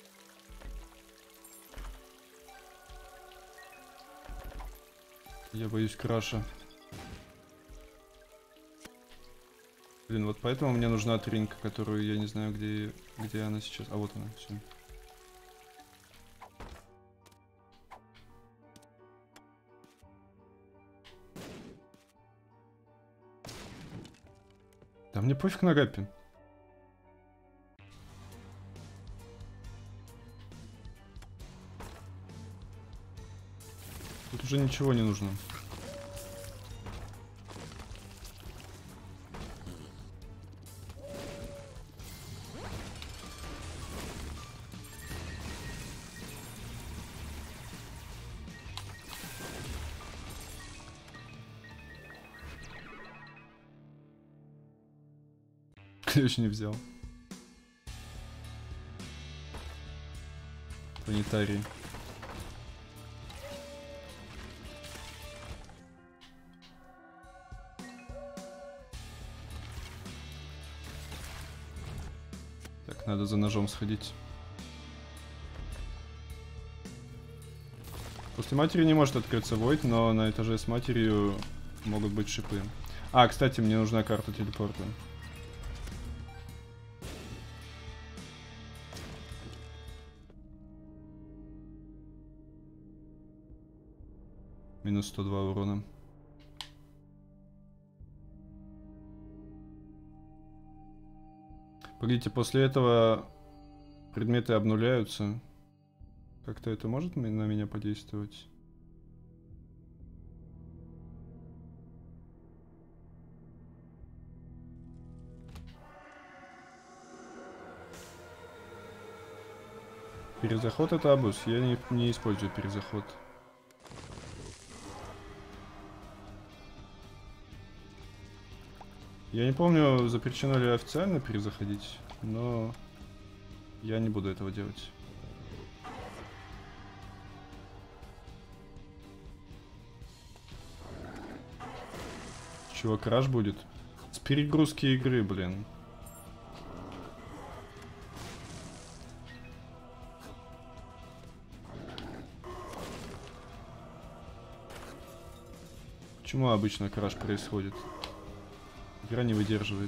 Я боюсь краша. Блин, вот поэтому мне нужна тринка, которую я не знаю, где она сейчас. А вот она, все. Да мне пофиг на гаппи. Тут уже ничего не нужно. Ключ не взял. Планетарий. Так, надо за ножом сходить. После матери не может открыться Void, но на этаже с матерью могут быть шипы. А, кстати, мне нужна карта телепорта. Минус 102 урона. Погодите, после этого предметы обнуляются. Как-то это может на меня подействовать? Перезаход это абуз. Я не использую перезаход. Я не помню, запрещено ли официально перезаходить, но я не буду этого делать. Чего, краш будет? С перегрузки игры, блин. Почему обычно краш происходит? Игра не выдерживает.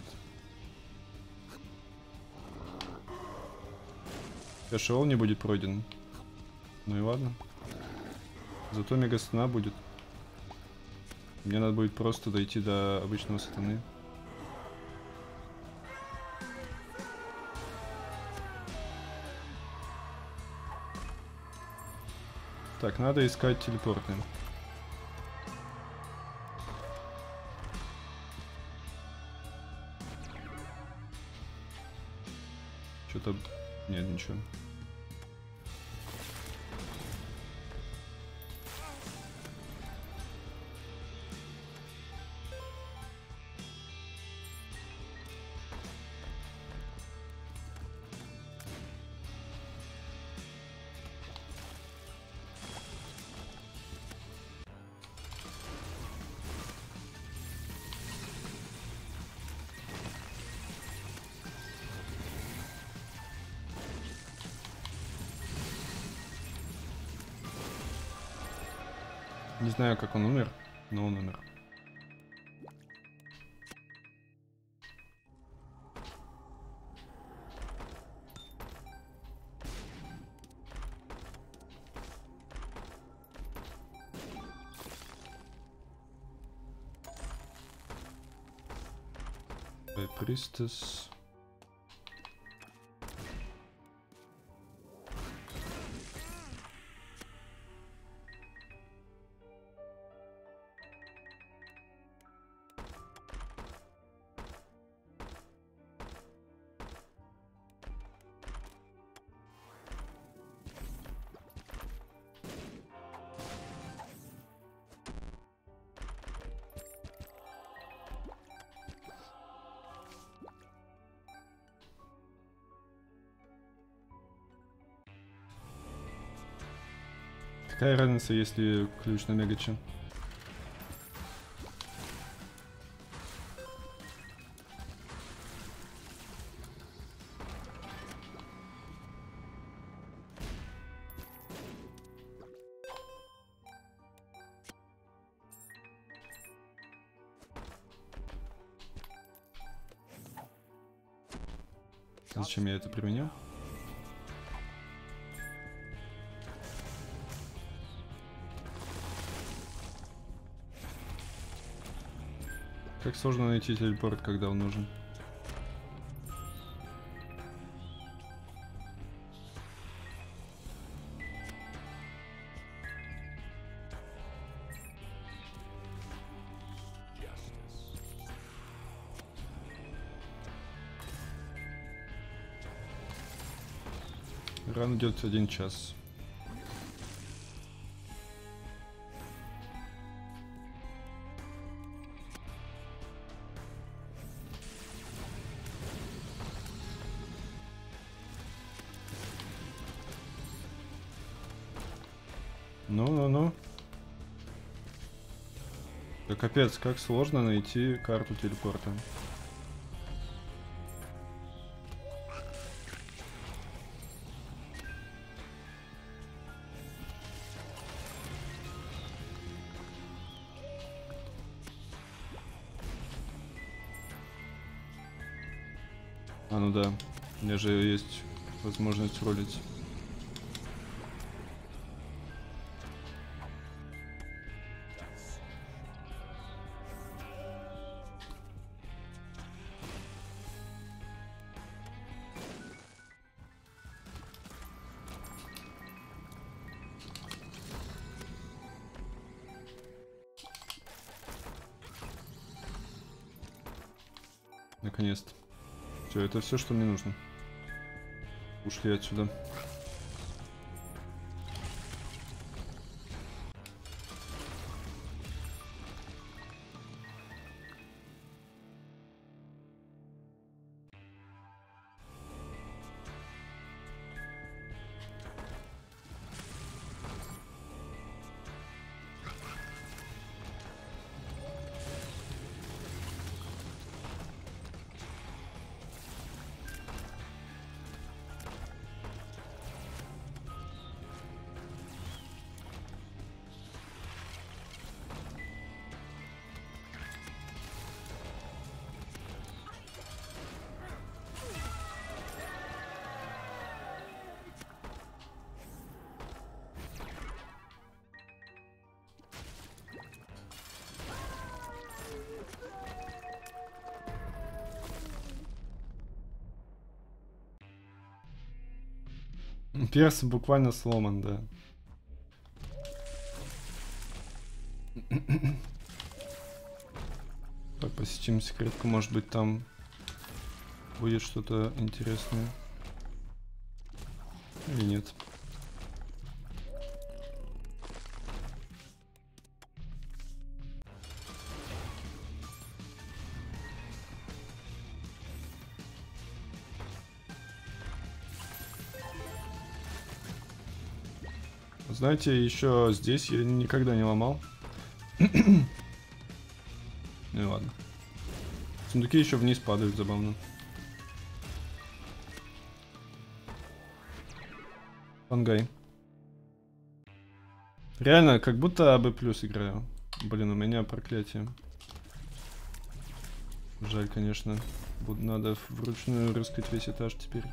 Кэшол не будет пройден. Ну и ладно. Зато мега стена будет. Мне надо будет просто дойти до обычного сатаны. Так, надо искать телепорты. Что-то... Нет, ничего. Не знаю, как он умер, но он умер. Priestess. Какая разница, если ключ на мегаче? Зачем я это применил? Как сложно найти телепорт, когда он нужен. Ран идет 1 час. Ну. Да капец, как сложно найти карту телепорта. А, ну да. У меня же есть возможность ролить. Наконец-то. Все, это все, что мне нужно. Ушли отсюда. Перс буквально сломан, да. Так, посетим секретку, может быть там будет что-то интересное. Или нет. Знаете, еще здесь я никогда не ломал. Ну и ладно. Сундуки еще вниз падают, забавно. Пангай. Реально, как будто АБ плюс играю. Блин, у меня проклятие. Жаль, конечно. Надо вручную рыскать весь этаж теперь.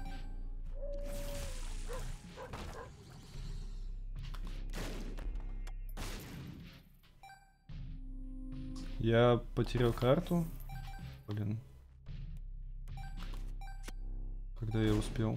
Я потерял карту. Блин. Когда я успел?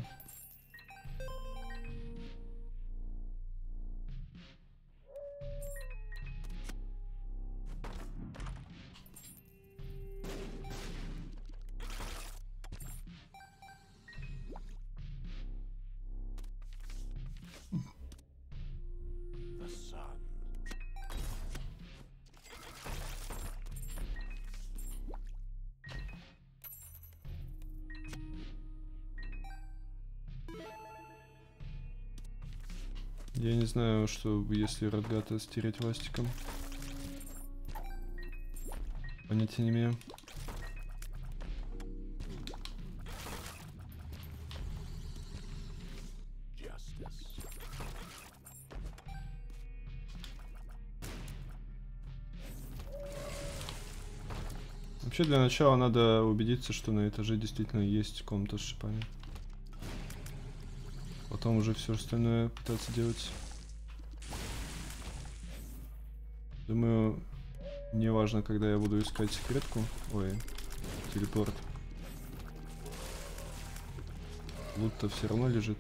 Я не знаю, что если Радгата стереть ластиком. Понятия не имею. Вообще для начала надо убедиться, что на этаже действительно есть комната с шипами. Потом уже все остальное пытаться делать. Думаю, не важно, когда я буду искать секретку. Ой, телепорт. Лут-то все равно лежит.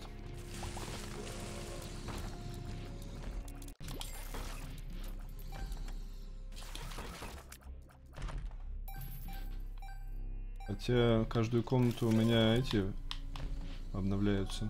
Хотя каждую комнату у меня эти обновляются.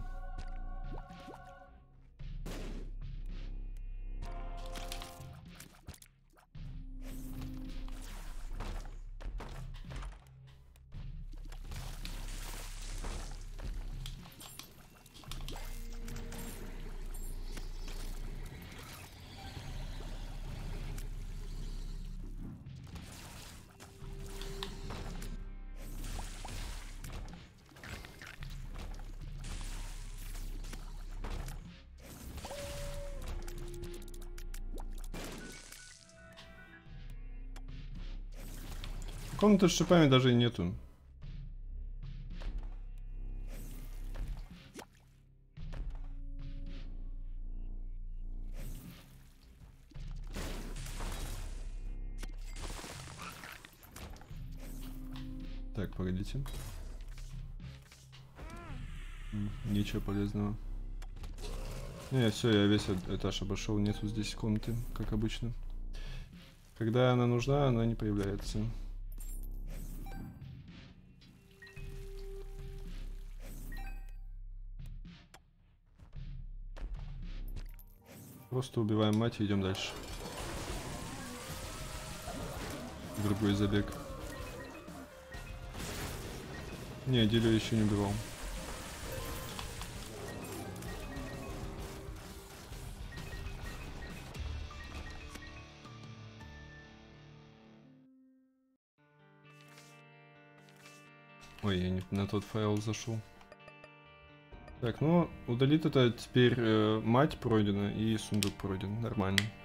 Комнаты с шипами даже и нету. Так, погодите. Ничего полезного. Не, все, я весь этаж обошел, нету здесь комнаты, как обычно. Когда она нужна, она не появляется. Просто убиваем мать и идем дальше. Другой забег. Не, Дилю еще не убивал. Ой, я не на тот файл зашел. Так, ну, удалит это теперь мать пройдена и сундук пройден. Нормально.